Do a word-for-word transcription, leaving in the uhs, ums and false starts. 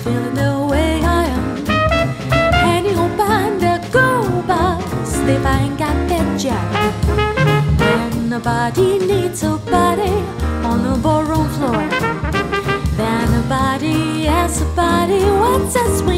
feeling the way I am. Any hope and a go bus, if I ain't got that job. When nobody needs a body on the ballroom floor, then nobody asks a body what's a swing.